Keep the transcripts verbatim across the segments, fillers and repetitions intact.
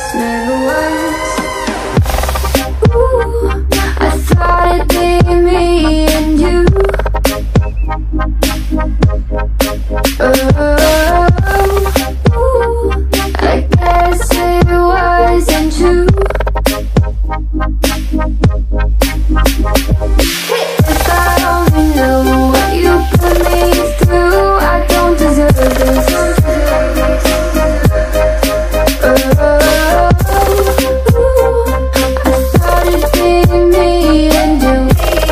never was. Ooh, I thought it'd be me and you. Oh, ooh, I guess it wasn't true. If I only knew what you put me through, I don't deserve this. Oh, I thought it'd be me and you.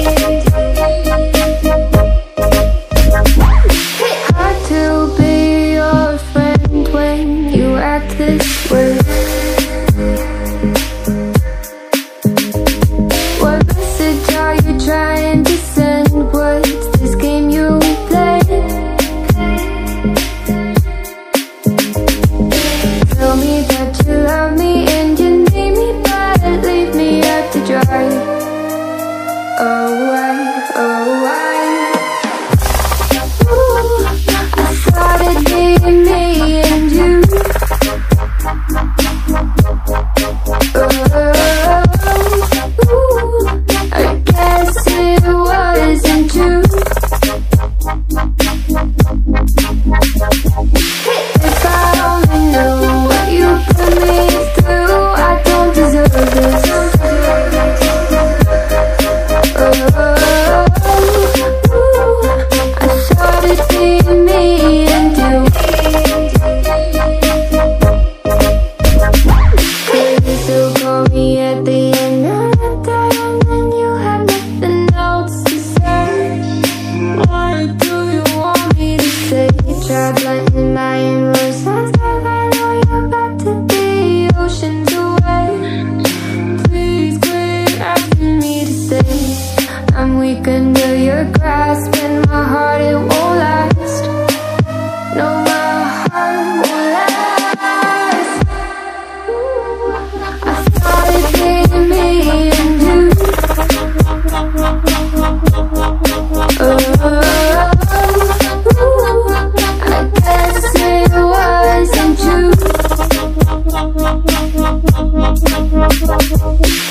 Hard to be your friend when you act this way. What message are you trying to send? What's this game you play? Tell me that you love me and you need me, but leave me out to dry. Oh, why, oh, why? Ooh, I thought it'd be me and you. Oh, ooh, I guess it wasn't true. If I only knew what you put me through, I don't deserve this. Oh, ooh, I thought it'd be me and you. Baby, so call me at the end of the day, and then you have nothing else to say. What do you want me to say? Try blending my emotions, but I know you're about to be oceans away. Please quit asking me to stay. I'm weak under your grasp, and my heart, it won't last. No, my heart won't last. I thought it'd be me and you. Oh, ooh, I guess it wasn't true.